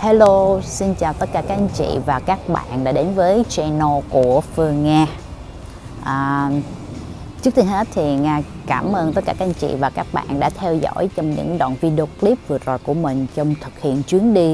Hello, xin chào tất cả các anh chị và các bạn đã đến với channel của Phương Nga. Trước tiên hết thì Nga cảm ơn tất cả các anh chị và các bạn đã theo dõi trong những đoạn video clip vừa rồi của mình trong thực hiện chuyến đi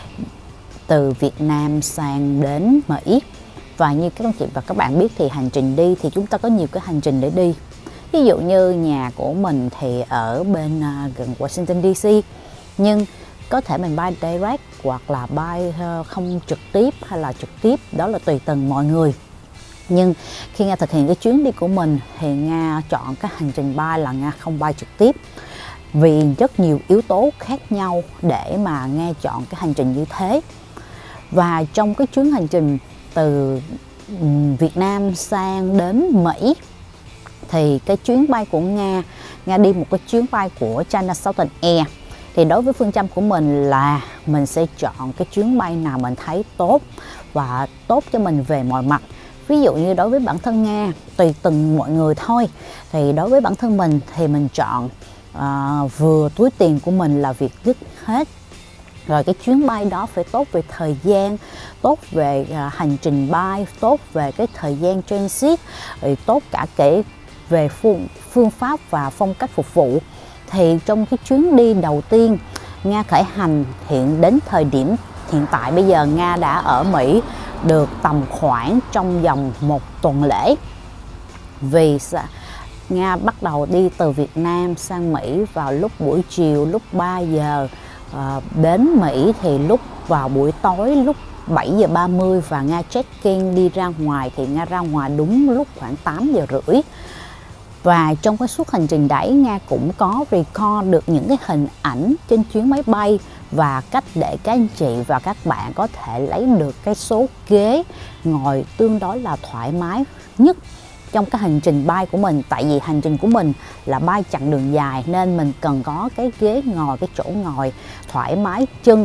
từ Việt Nam sang đến Mỹ. Và như các anh chị và các bạn biết thì hành trình đi thì chúng ta có nhiều cái hành trình để đi. Ví dụ như nhà của mình thì ở bên gần Washington DC, nhưng có thể mình bay direct hoặc là bay không trực tiếp hay là trực tiếp, đó là tùy từng mọi người. Nhưng khi Nga thực hiện cái chuyến đi của mình thì Nga chọn cái hành trình bay là Nga không bay trực tiếp, vì rất nhiều yếu tố khác nhau để mà Nga chọn cái hành trình như thế. Và trong cái chuyến hành trình từ Việt Nam sang đến Mỹ thì cái chuyến bay của Nga đi một cái chuyến bay của China Southern Air. Thì đối với phương châm của mình là mình sẽ chọn cái chuyến bay nào mình thấy tốt và tốt cho mình về mọi mặt. Ví dụ như đối với bản thân Nga, tùy từng mọi người thôi. Thì đối với bản thân mình thì mình chọn vừa túi tiền của mình là việc dứt hết. Rồi cái chuyến bay đó phải tốt về thời gian, tốt về hành trình bay, tốt về cái thời gian transit, rồi tốt cả kể về phương pháp và phong cách phục vụ. Thì trong cái chuyến đi đầu tiên Nga khởi hành đến thời điểm hiện tại bây giờ Nga đã ở Mỹ được tầm khoảng trong vòng 1 tuần lễ. Vì Nga bắt đầu đi từ Việt Nam sang Mỹ vào lúc buổi chiều lúc 3 giờ, đến Mỹ thì lúc vào buổi tối lúc 7 giờ 30 và Nga check-in đi ra ngoài thì Nga ra ngoài đúng lúc khoảng 8 giờ rưỡi. Và trong cái suốt hành trình đấy Nga cũng có record được những cái hình ảnh trên chuyến máy bay và cách để các anh chị và các bạn có thể lấy được cái số ghế ngồi tương đối là thoải mái nhất trong cái hành trình bay của mình. Tại vì hành trình của mình là bay chặng đường dài nên mình cần có cái ghế ngồi, cái chỗ ngồi thoải mái chân.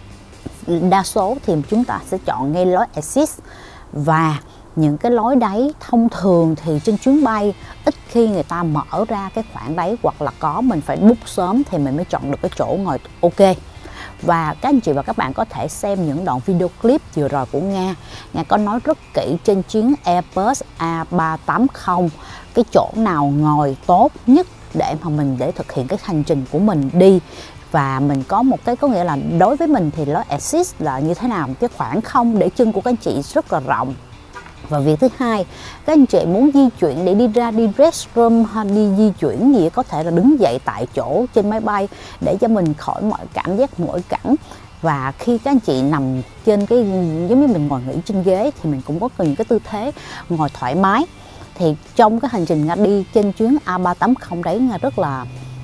Đa số thì chúng ta sẽ chọn ngay lối assist, và những cái lối đấy thông thường thì trên chuyến bay ít khi người ta mở ra cái khoảng đấy, hoặc là có mình phải book sớm thì mình mới chọn được cái chỗ ngồi ok. Và các anh chị và các bạn có thể xem những đoạn video clip vừa rồi của Nga có nói rất kỹ trên chuyến Airbus A380 cái chỗ nào ngồi tốt nhất để mà mình thực hiện cái hành trình của mình đi. Và mình có một cái, có nghĩa là đối với mình thì lối assist là như thế nào, cái khoảng không để chân của các anh chị rất là rộng. Và việc thứ hai, các anh chị muốn di chuyển để đi ra đi restroom hay đi di chuyển gì có thể là đứng dậy tại chỗ trên máy bay để cho mình khỏi mọi cảm giác mỏi cẳng. Và khi các anh chị nằm trên cái giống như mình ngồi nghỉ trên ghế thì mình cũng có những cái tư thế ngồi thoải mái. Thì trong cái hành trình Nga đi trên chuyến A380 đấy Nga rất là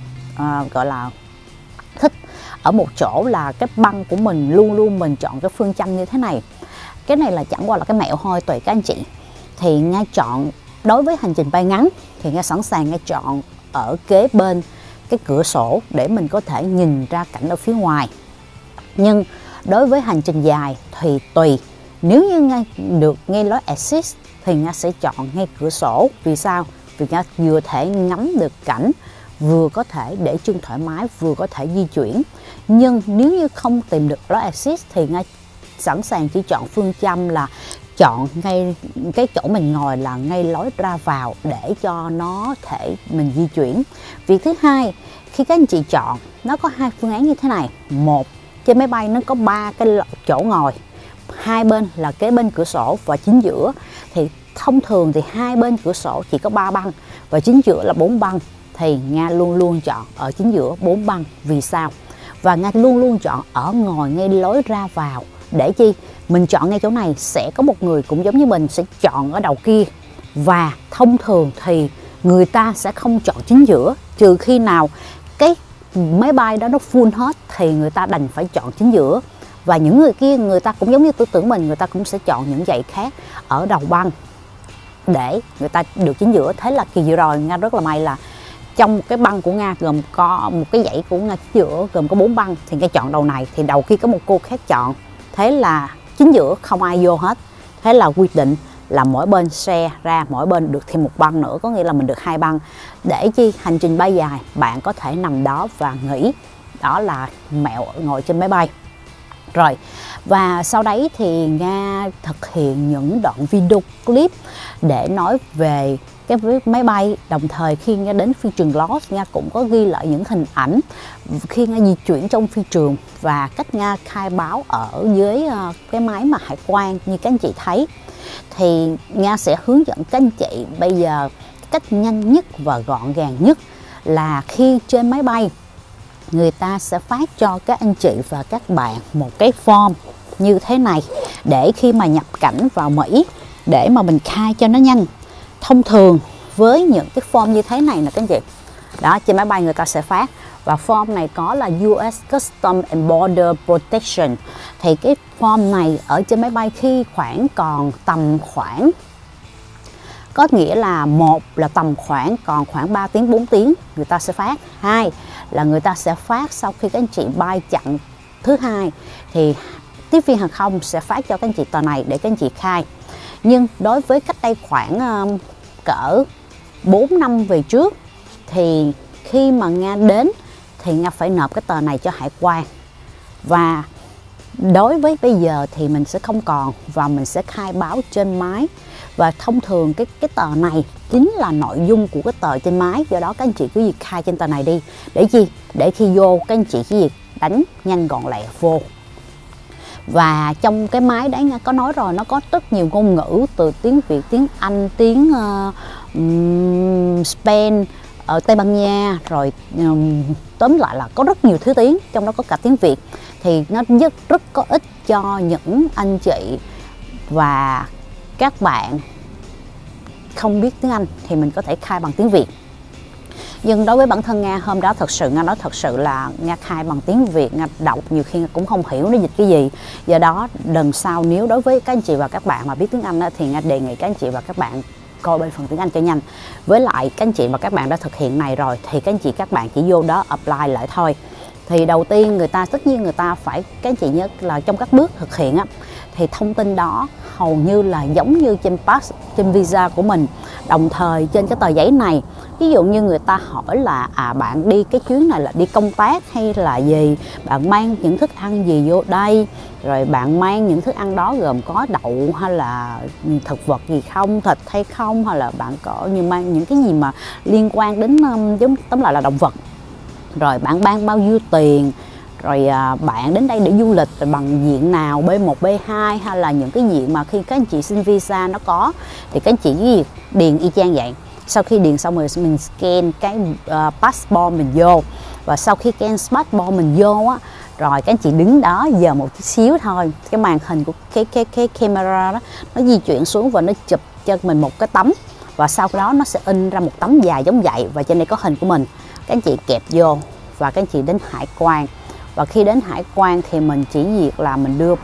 gọi là thích ở một chỗ là cái băng của mình luôn luôn mình chọn cái phương châm như thế này. Cái này là chẳng qua là cái mẹo thôi, tùy các anh chị. Thì Nga chọn đối với hành trình bay ngắn thì Nga sẵn sàng Nga chọn ở kế bên cái cửa sổ để mình có thể nhìn ra cảnh ở phía ngoài. Nhưng đối với hành trình dài thì tùy. Nếu như Nga được ngay lối assist thì Nga sẽ chọn ngay cửa sổ. Vì sao? Vì Nga vừa thể ngắm được cảnh, vừa có thể để chân thoải mái, vừa có thể di chuyển. Nhưng nếu như không tìm được lối assist thì Nga sẵn sàng chỉ chọn phương châm là chọn ngay cái chỗ mình ngồi là ngay lối ra vào để cho nó thể mình di chuyển. Việc thứ hai, khi các anh chị chọn, nó có hai phương án như thế này. Một, trên máy bay nó có 3 cái chỗ ngồi, hai bên là kế bên cửa sổ và chính giữa. Thì thông thường thì hai bên cửa sổ chỉ có 3 băng và chính giữa là 4 băng. Thì Nga luôn luôn chọn ở chính giữa 4 băng. Vì sao? Và Nga luôn luôn chọn ở ngồi ngay lối ra vào. Để chi? Mình chọn ngay chỗ này sẽ có một người cũng giống như mình sẽ chọn ở đầu kia. Và thông thường thì người ta sẽ không chọn chính giữa, trừ khi nào cái máy bay đó nó full hết thì người ta đành phải chọn chính giữa. Và những người kia người ta cũng giống như tư tưởng mình, người ta cũng sẽ chọn những dãy khác ở đầu băng để người ta được chính giữa. Thế là kỳ vừa rồi Nga rất là may là trong cái băng của Nga gồm có một cái dãy của Nga chính giữa gồm có 4 băng thì Nga chọn đầu này, thì đầu kia có một cô khác chọn. Thế là chính giữa không ai vô hết. Thế là quyết định là mỗi bên share ra, mỗi bên được thêm một băng nữa, có nghĩa là mình được 2 băng. Để chi hành trình bay dài bạn có thể nằm đó và nghỉ. Đó là mẹo ngồi trên máy bay. Rồi, và sau đấy thì Nga thực hiện những đoạn video clip để nói về cái máy bay. Đồng thời khi Nga đến phi trường Lost, Nga cũng có ghi lại những hình ảnh khi Nga di chuyển trong phi trường và cách Nga khai báo ở dưới cái máy mà hải quan như các anh chị thấy. Thì Nga sẽ hướng dẫn các anh chị bây giờ cách nhanh nhất và gọn gàng nhất là khi trên máy bay người ta sẽ phát cho các anh chị và các bạn một cái form như thế này để khi mà nhập cảnh vào Mỹ để mà mình khai cho nó nhanh. Thông thường với những cái form như thế này nè các anh chị, đó, trên máy bay người ta sẽ phát, và form này có là US Customs and Border Protection. Thì cái form này ở trên máy bay khi còn tầm khoảng, có nghĩa là một là tầm còn khoảng 3 tiếng 4 tiếng người ta sẽ phát. Hai là người ta sẽ phát sau khi các anh chị bay chặng thứ hai thì tiếp viên hàng không sẽ phát cho các anh chị tờ này để các anh chị khai. Nhưng đối với cách đây khoảng cỡ 4 năm về trước thì khi mà Nga đến thì Nga phải nộp cái tờ này cho hải quan. Và đối với bây giờ thì mình sẽ không còn, và mình sẽ khai báo trên máy. Và thông thường cái tờ này chính là nội dung của cái tờ trên máy. Do đó các anh chị cứ việc khai trên tờ này đi. Để chi? Để khi vô các anh chị chỉ việc đánh nhanh gọn lẹ vô. Và trong cái máy đấy Nga có nói rồi, nó có rất nhiều ngôn ngữ, từ tiếng Việt, tiếng Anh, tiếng Spain, ở Tây Ban Nha, rồi tóm lại là có rất nhiều thứ tiếng, trong đó có cả tiếng Việt. Thì nó rất có ích cho những anh chị và các bạn không biết tiếng Anh thì mình có thể khai bằng tiếng Việt. Nhưng đối với bản thân Nga, hôm đó Nga nói thật sự là Nga khai bằng tiếng Việt, Nga đọc nhiều khi Nga cũng không hiểu nó dịch cái gì. Do đó lần sau nếu đối với các anh chị và các bạn mà biết tiếng Anh thì Nga đề nghị các anh chị và các bạn coi bên phần tiếng Anh cho nhanh. Với lại các anh chị và các bạn đã thực hiện này rồi thì các anh chị các bạn chỉ vô đó apply lại thôi. Thì đầu tiên tất nhiên người ta phải, các anh chị nhớ là trong các bước thực hiện á, thì thông tin đó hầu như là giống như trên pass, trên visa của mình. Đồng thời trên cái tờ giấy này, ví dụ như người ta hỏi là bạn đi cái chuyến này là đi công tác hay là gì, bạn mang những thức ăn gì vô đây, rồi bạn mang những thức ăn đó gồm có đậu hay là thực vật gì không, thịt hay không, hay là bạn có mang những cái gì mà liên quan đến tóm lại là động vật, rồi bạn mang bao nhiêu tiền, rồi bạn đến đây để du lịch rồi bằng diện nào, B1, B2 hay là những cái diện mà khi các anh chị xin visa nó có, thì các anh chị điền y chang vậy. Sau khi điền xong rồi mình scan cái passport mình vô, và sau khi scan passport mình vô á, rồi các anh chị đứng đó giờ một chút xíu thôi, cái màn hình của cái camera đó nó di chuyển xuống và nó chụp cho mình một cái tấm, và sau đó nó sẽ in ra một tấm dài giống vậy, và trên đây có hình của mình. Các anh chị kẹp vô và các anh chị đến hải quan. Và khi đến hải quan thì mình chỉ việc là mình đưa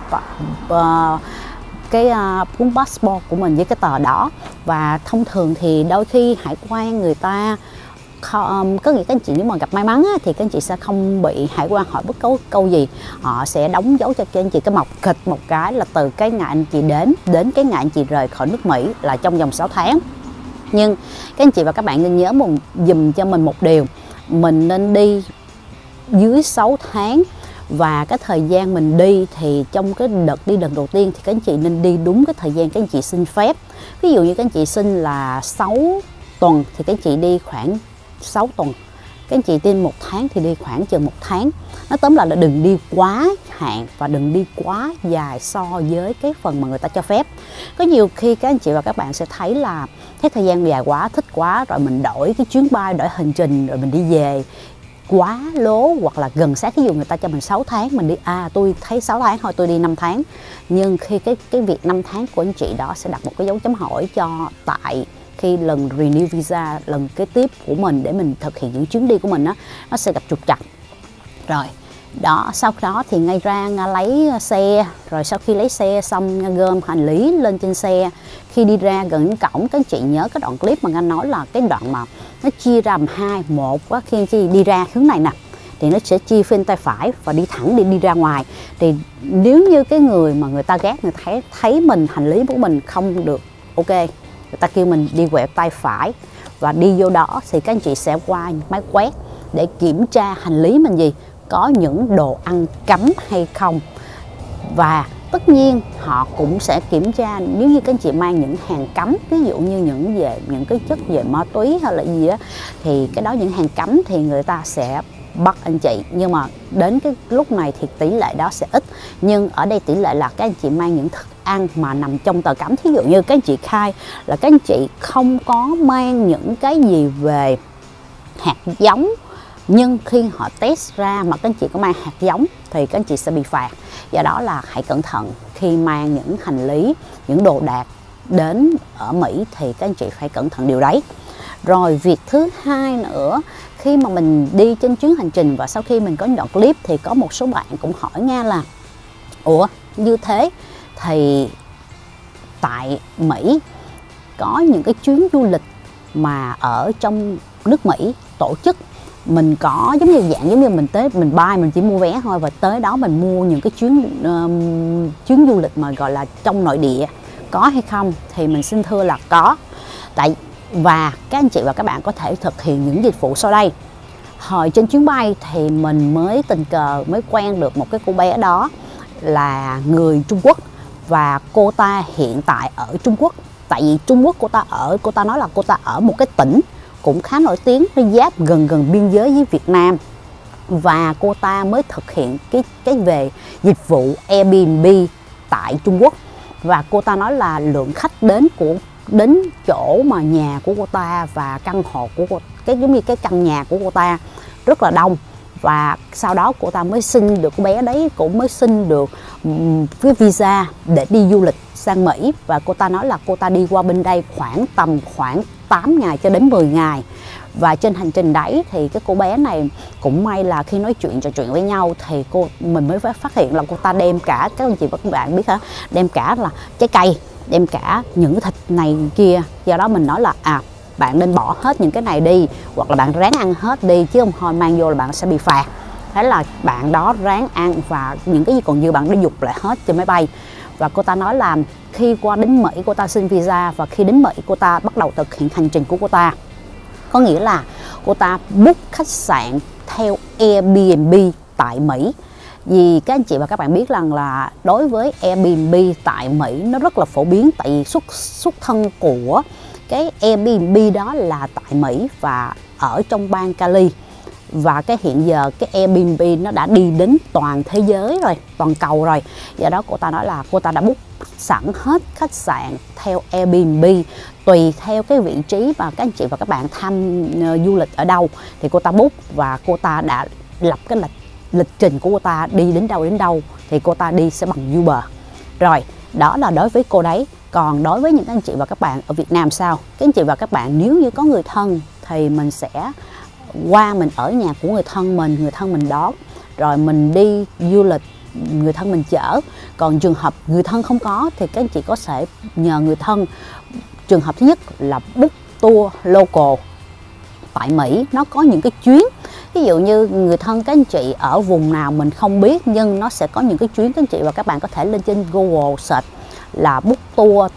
cái cuốn passport của mình với cái tờ đó. Và thông thường thì đôi khi hải quan người ta có nghĩa các anh chị nếu mà gặp may mắn á, thì các anh chị sẽ không bị hải quan hỏi bất cứ câu gì. Họ sẽ đóng dấu cho các anh chị cái mộc kịch một cái là từ cái ngày anh chị đến cái ngày anh chị rời khỏi nước Mỹ là trong vòng 6 tháng. Nhưng các anh chị và các bạn nên nhớ dùm cho mình một điều, mình nên đi dưới 6 tháng. Và cái thời gian mình đi thì trong cái đợt đi lần đầu tiên thì các anh chị nên đi đúng cái thời gian các anh chị xin phép. Ví dụ như các anh chị xin là 6 tuần thì các anh chị đi khoảng 6 tuần. Các anh chị tin 1 tháng thì đi khoảng chừng 1 tháng. Nó tóm lại là đừng đi quá hạn và đừng đi quá dài so với cái phần mà người ta cho phép. Có nhiều khi các anh chị và các bạn sẽ thấy là thấy thời gian dài quá, thích quá, rồi mình đổi cái chuyến bay, đổi hành trình rồi mình đi về quá lố, hoặc là gần sát. Ví dụ người ta cho mình 6 tháng, mình đi tôi thấy 6 tháng thôi, tôi đi 5 tháng. Nhưng khi cái việc 5 tháng của anh chị đó sẽ đặt một cái dấu chấm hỏi cho tại khi lần renew visa lần kế tiếp của mình để mình thực hiện những chuyến đi của mình á, nó sẽ gặp trục trặc. Rồi đó, sau đó thì ngay ra Nga lấy xe, rồi sau khi lấy xe xong Nga gom hành lý lên trên xe. Khi đi ra gần đến cổng, các anh chị nhớ cái đoạn clip mà Nga nói là cái đoạn mà nó chia ra làm hai. Một quá khi anh chị đi ra hướng này nè thì nó sẽ chia bên tay phải và đi thẳng đi ra ngoài. Thì nếu như cái người mà người ta gác, người thấy mình hành lý của mình không được ok, người ta kêu mình đi quẹo tay phải và đi vô đó, thì các anh chị sẽ qua máy quét để kiểm tra hành lý mình gì có những đồ ăn cấm hay không. Và tất nhiên họ cũng sẽ kiểm tra nếu như các anh chị mang những hàng cấm, ví dụ như những cái chất về ma túy hay là gì đó, thì cái đó những hàng cấm thì người ta sẽ bắt anh chị. Nhưng mà đến cái lúc này thì tỷ lệ đó sẽ ít. Nhưng ở đây tỷ lệ là các anh chị mang những thức ăn mà nằm trong tờ cấm. Thí dụ như các anh chị khai là các anh chị không có mang những cái gì về hạt giống, nhưng khi họ test ra mà các anh chị có mang hạt giống thì các anh chị sẽ bị phạt. Do đó là hãy cẩn thận khi mang những hành lý, những đồ đạc đến ở Mỹ thì các anh chị phải cẩn thận điều đấy. Rồi việc thứ hai nữa, khi mà mình đi trên chuyến hành trình và sau khi mình có những đoạn clip thì có một số bạn cũng hỏi Nga là ủa như thế thì tại Mỹ có những cái chuyến du lịch mà ở trong nước Mỹ tổ chức, mình có giống như mình tới mình bay mình chỉ mua vé thôi và tới đó mình mua những cái chuyến du lịch mà gọi là trong nội địa có hay không? Thì mình xin thưa là có. Và các anh chị và các bạn có thể thực hiện những dịch vụ sau đây. Hồi trên chuyến bay thì mình mới tình cờ mới quen được một cái cô bé đó là người Trung Quốc, và cô ta hiện tại ở Trung Quốc. Tại vì Trung Quốc cô ta nói là cô ta ở một cái tỉnh cũng khá nổi tiếng, nó giáp gần biên giới với Việt Nam, và cô ta mới thực hiện cái về dịch vụ Airbnb tại Trung Quốc. Và cô ta nói là lượng khách đến chỗ mà nhà của cô ta và căn hộ của giống như cái căn nhà của cô ta rất là đông. Và sau đó cô ta mới xin được, cô bé đấy cũng mới xin được cái visa để đi du lịch sang Mỹ. Và cô ta nói là cô ta đi qua bên đây khoảng 8 ngày cho đến 10 ngày. Và trên hành trình đấy thì cái cô bé này cũng may là khi nói chuyện trò chuyện với nhau thì mình mới phát hiện là cô ta đem cả, các anh chị và các bạn biết hả, đem cả là trái cây, đem cả những cái thịt này kia. Do đó mình nói là bạn nên bỏ hết những cái này đi, hoặc là bạn ráng ăn hết đi, chứ không thôi mang vô là bạn sẽ bị phạt. Thế là bạn đó ráng ăn và những cái gì còn dư bạn đi dục lại hết trên máy bay. Và cô ta nói là khi qua đến Mỹ cô ta xin visa, và khi đến Mỹ cô ta bắt đầu thực hiện hành trình của cô ta. Có nghĩa là cô ta book khách sạn theo Airbnb tại Mỹ. Vì các anh chị và các bạn biết rằng là đối với Airbnb tại Mỹ nó rất là phổ biến, tại vì xuất thân của cái Airbnb đó là tại Mỹ và ở trong bang Cali. Và cái hiện giờ cái Airbnb nó đã đi đến toàn thế giới rồi, toàn cầu rồi. Do đó cô ta nói là cô ta đã book sẵn hết khách sạn theo Airbnb, tùy theo cái vị trí mà các anh chị và các bạn du lịch ở đâu thì cô ta book, và cô ta đã lập cái lịch trình của cô ta đi đến đâu thì cô ta đi sẽ bằng Uber. Rồi, đó là đối với cô đấy. Còn đối với những anh chị và các bạn ở Việt Nam sao? Các anh chị và các bạn nếu như có người thân thì mình sẽ qua mình ở nhà của người thân mình đón, rồi mình đi du lịch, người thân mình chở. Còn trường hợp người thân không có thì các anh chị có thể nhờ người thân. Trường hợp thứ nhất là book tour local tại Mỹ, nó có những cái chuyến, ví dụ như người thân các anh chị ở vùng nào mình không biết, nhưng nó sẽ có những cái chuyến các anh chị và các bạn có thể lên trên Google search là book tour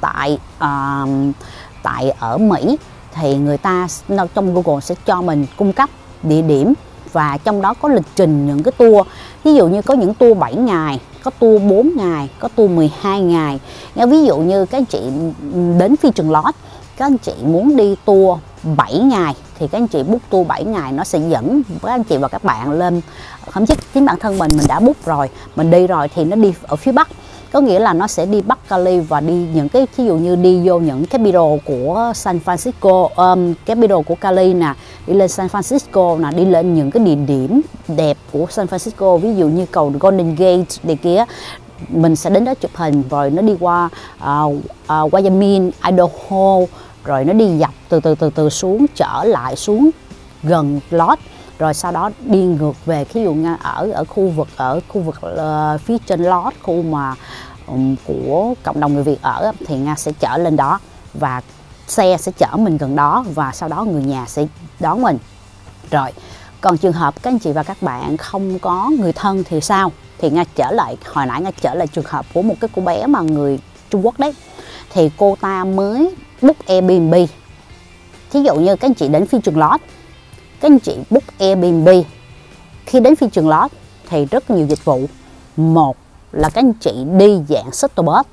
tại ở Mỹ, thì người ta trong Google sẽ cho mình cung cấp địa điểm, và trong đó có lịch trình những cái tour. Ví dụ như có những tour 7 ngày, có tour 4 ngày, có tour 12 ngày. Ví dụ như các anh chị đến phi trường Lót, các anh chị muốn đi tour 7 ngày thì các anh chị book tour 7 ngày, nó sẽ dẫn các anh chị và các bạn lên. Không chứ chính bản thân mình đã book rồi, mình đi rồi thì nó đi ở phía Bắc. Có nghĩa là nó sẽ đi Bắc Cali và đi những cái, ví dụ như đi vô những cái capital của San Francisco, capital của Cali nè, đi lên San Francisco nè, đi lên những cái địa điểm đẹp của San Francisco, ví dụ như cầu Golden Gate này kia. Mình sẽ đến đó chụp hình, rồi nó đi qua Wyoming, Idaho, rồi nó đi dọc từ xuống, trở lại xuống gần Lót, rồi sau đó đi ngược về. Ví dụ như ở khu vực phía trên Lót, khu mà của cộng đồng người Việt ở, thì Nga sẽ chở lên đó và xe sẽ chở mình gần đó, và sau đó người nhà sẽ đón mình. Rồi còn trường hợp các anh chị và các bạn không có người thân thì sao? Thì Nga trở lại, hồi nãy Nga trở lại trường hợp của một cái cô bé mà người Trung Quốc đấy, thì cô ta mới book Airbnb. Thí dụ như các anh chị đến phi trường Lót, các anh chị book Airbnb. Khi đến phi trường Lót thì rất nhiều dịch vụ. Một là các anh chị đi dạng shuttle bus.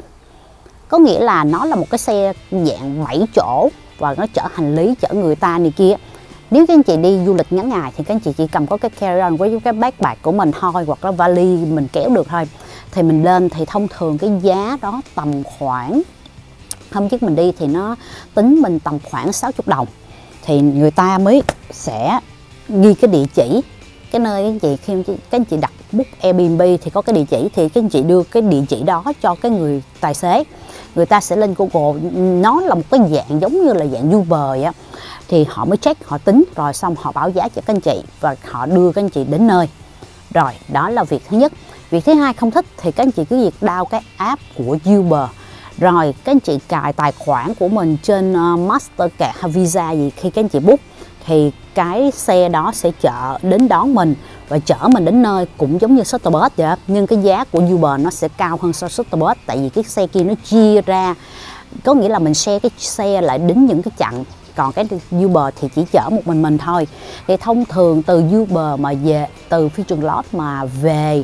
Có nghĩa là nó là một cái xe dạng 7 chỗ và nó chở hành lý, chở người ta này kia. Nếu các anh chị đi du lịch ngắn ngày thì các anh chị chỉ cầm có cái carry-on với cái backpack của mình thôi, hoặc là vali mình kéo được thôi. Thì mình lên thì thông thường cái giá đó tầm khoảng, hôm trước mình đi thì nó tính mình tầm khoảng 60 đồng. Thì người ta mới sẽ ghi cái địa chỉ, cái nơi các anh chị, khi các anh chị đặt book Airbnb thì có cái địa chỉ, thì các anh chị đưa cái địa chỉ đó cho cái người tài xế. Người ta sẽ lên Google, nó là một cái dạng giống như là dạng Uber vậy á. Thì họ mới check, họ tính rồi xong họ báo giá cho các anh chị và họ đưa các anh chị đến nơi. Rồi, đó là việc thứ nhất. Việc thứ hai, không thích thì các anh chị cứ việc download cái app của Uber. Rồi các anh chị cài tài khoản của mình trên Mastercard hay Visa gì, khi các anh chị book thì cái xe đó sẽ đến đón mình và chở mình đến nơi, cũng giống như shuttle bus vậy. Nhưng cái giá của Uber nó sẽ cao hơn so với shuttle bus, tại vì cái xe kia nó chia ra, có nghĩa là mình share cái xe lại đến những cái chặng. Còn cái Uber thì chỉ chở một mình thôi. Thì thông thường từ Uber mà về, từ phi trường Lót mà về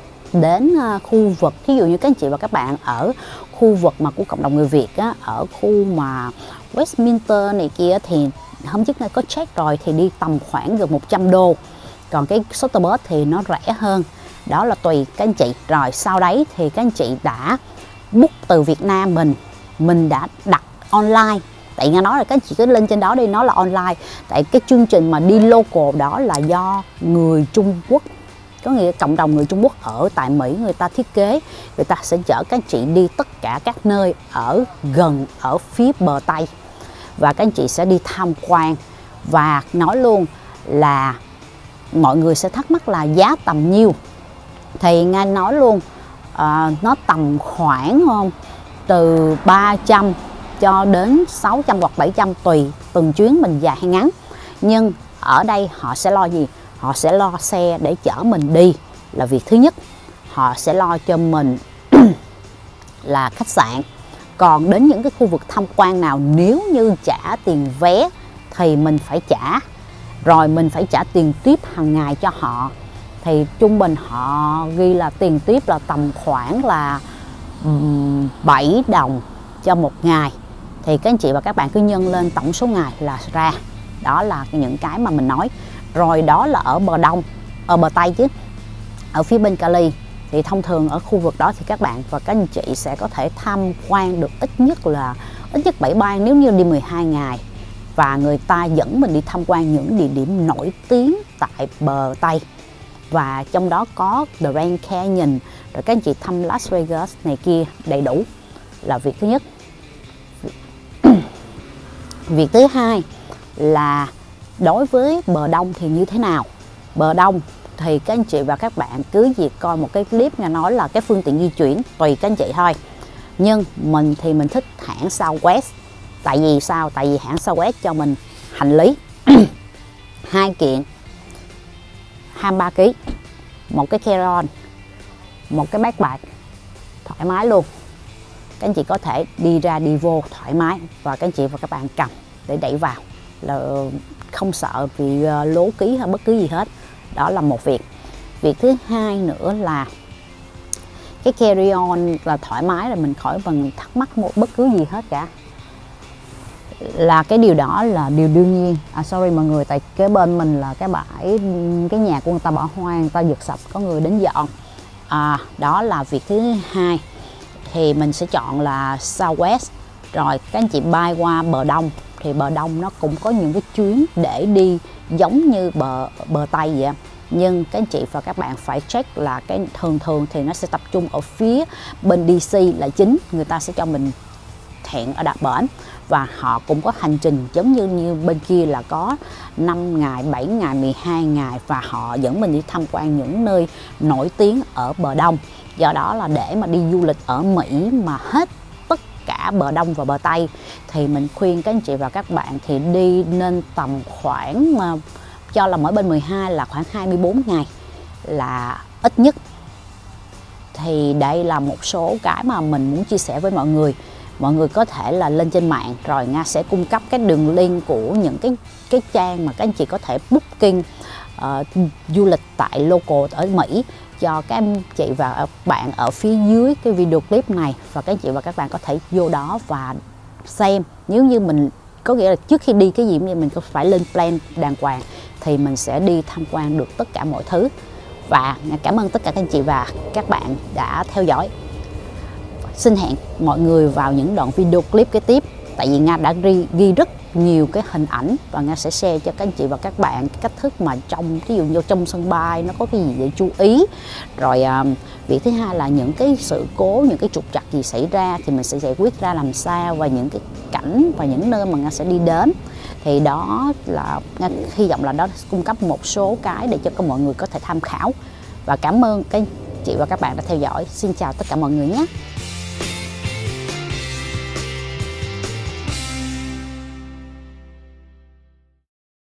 đến khu vực, ví dụ như các anh chị và các bạn ở khu vực mà của cộng đồng người Việt á, ở khu mà Westminster này kia, thì hôm trước nay có check rồi thì đi tầm khoảng gần 100 đô. Còn cái shuttle bus thì nó rẻ hơn. Đó là tùy các anh chị. Rồi sau đấy thì các anh chị đã book từ Việt Nam mình đã đặt online. Tại nghe nói là các anh chị cứ lên trên đó đi, nó là online. Tại cái chương trình mà đi local đó là do người Trung Quốc, có nghĩa cộng đồng người Trung Quốc ở tại Mỹ người ta thiết kế. Người ta sẽ chở các anh chị đi tất cả các nơi ở gần, ở phía bờ Tây, và các anh chị sẽ đi tham quan. Và nói luôn là mọi người sẽ thắc mắc là giá tầm nhiêu. Thì nghe nói luôn nó tầm khoảng từ 300 cho đến 600 hoặc 700 tùy từng chuyến mình dài hay ngắn. Nhưng ở đây họ sẽ lo gì? Họ sẽ lo xe để chở mình đi là việc thứ nhất. Họ sẽ lo cho mình là khách sạn. Còn đến những cái khu vực tham quan nào, nếu như trả tiền vé thì mình phải trả. Rồi mình phải trả tiền tiếp hàng ngày cho họ. Thì trung bình họ ghi là tiền tiếp là tầm khoảng là 7 đồng cho một ngày. Thì các anh chị và các bạn cứ nhân lên tổng số ngày là ra. Đó là những cái mà mình nói. Rồi đó là ở bờ Đông, ở bờ Tây chứ. Ở phía bên Cali thì thông thường ở khu vực đó thì các bạn và các anh chị sẽ có thể tham quan được ít nhất 7 bang nếu như đi 12 ngày. Và người ta dẫn mình đi tham quan những địa điểm nổi tiếng tại bờ Tây. Và trong đó có The Grand Canyon, rồi các anh chị thăm Las Vegas này kia đầy đủ là việc thứ nhất. Việc thứ hai là đối với bờ Đông thì như thế nào? Bờ Đông thì các anh chị và các bạn cứ việc coi một cái clip nghe nói là cái phương tiện di chuyển tùy các anh chị thôi. Nhưng mình thì mình thích hãng Southwest. Tại vì sao? Tại vì hãng Southwest cho mình hành lý 2 kiện 23 kg, một cái carry-on, một cái backpack thoải mái luôn. Các anh chị có thể đi ra đi vô thoải mái, và các anh chị và các bạn cầm để đẩy vào là không sợ bị lố ký hay bất cứ gì hết. Đó là một việc. Việc thứ hai nữa là cái carry-on là thoải mái, là mình khỏi cần thắc mắc một bất cứ gì hết cả. Là cái điều đó là điều đương nhiên. Sorry mọi người, tại kế bên mình là cái bãi, cái nhà của người ta bỏ hoang, người ta giật sạch, có người đến dọn. Đó là việc thứ hai. Thì mình sẽ chọn là Southwest. Rồi các anh chị bay qua bờ Đông thì bờ Đông nó cũng có những cái chuyến để đi giống như bờ Tây vậy. Nhưng các anh chị và các bạn phải check là cái thường thì nó sẽ tập trung ở phía bên DC là chính. Người ta sẽ cho mình hẹn ở đặt bển, và họ cũng có hành trình giống như bên kia là có 5 ngày, 7 ngày, 12 ngày, và họ dẫn mình đi tham quan những nơi nổi tiếng ở bờ Đông. Do đó là để mà đi du lịch ở Mỹ mà hết tất cả bờ Đông và bờ Tây thì mình khuyên các anh chị và các bạn thì đi nên tầm khoảng cho là mỗi bên 12 là khoảng 24 ngày là ít nhất. Thì đây là một số cái mà mình muốn chia sẻ với mọi người. Mọi người có thể là lên trên mạng rồi Nga sẽ cung cấp cái đường link của những cái trang mà các anh chị có thể booking du lịch tại local ở Mỹ. cho các anh chị và bạn ở phía dưới cái video clip này, và các anh chị và các bạn có thể vô đó và xem. Nếu như mình có nghĩa là trước khi đi cái gì mình có phải lên plan đàng hoàng thì mình sẽ đi tham quan được tất cả mọi thứ. Và cảm ơn tất cả các anh chị và các bạn đã theo dõi. Xin hẹn mọi người vào những đoạn video clip kế tiếp, tại vì Nga đã ghi rất nhiều cái hình ảnh và Nga sẽ share cho các anh chị và các bạn cái cách thức mà ví dụ như trong sân bay nó có cái gì để chú ý, rồi việc thứ hai là những cái sự cố, những cái trục trặc gì xảy ra thì mình sẽ giải quyết ra làm sao, và những cái cảnh và những nơi mà Nga sẽ đi đến. Thì đó là Nga hy vọng là đó cung cấp một số cái để cho mọi người có thể tham khảo. Và cảm ơn các anh chị và các bạn đã theo dõi. Xin chào tất cả mọi người nhé.